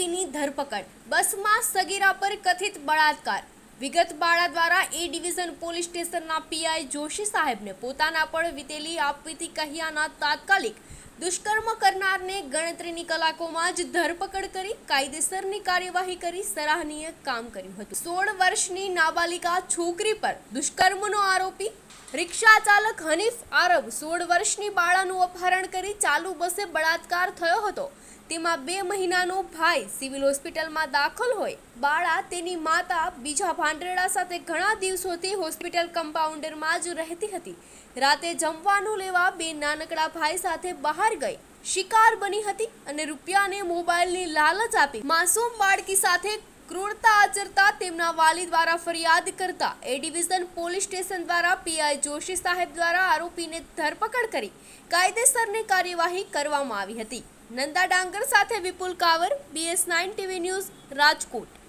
આરોપીની ધરપકડ। બસમાં સગીરા પર કથિત બળાત્કાર। વિગત બાળા દ્વારા એ ડિવિઝન પોલીસ સ્ટેશનના પીઆઈ જોશી સાહેબને પોતાના પર વીતેલી આપવીતી કહ્યાના તાત્કાલિક દુષ્કર્મ કરનારને ગણતરીની કલાકોમાં જ ધરપકડ કરી કાયદેસરની કાર્યવાહી કરી સરાહનીય કામ કર્યું હતું। 16 વર્ષની નાબાલિકા છોકરી પર દુષ્કર્મનો આરોપી रिक्शा चालक हनीफ आरब 16 वर्षनी बाळाનું અપહરણ કરી ચાલુ બસે બળાત્કાર થયો હતો। તેમાં 2 મહિનાનો ભાઈ સિવિલ હોસ્પિટલમાં દાખલ હોય। બાળા તેની માતા બીજા ભાંડરેડા સાથે ઘણા દિવસોથી હોસ્પિટલ કમ્પાઉન્ડરમાં જ રહેતી હતી। રાતે જમવાનું લેવા 2 નાનકડા ભાઈ સાથે બહાર ગઈ શિકાર બની હતી અને રૂપિયાને મોબાઈલની લાલચ આપી માસૂમ બાળકી સાથે क्रूरता आचरता तेमना वाली द्वारा फरियाद करता ए डिविजन पोलीस स्टेशन द्वारा पीआई जोशी साहेब द्वारा आरोपी ने धरपकड़ करी कायदेसरनी कार्यवाही करवामां आवी हती। नंदा डांगर साथे Vipul Kavar, BS9 TV news, Rajkot.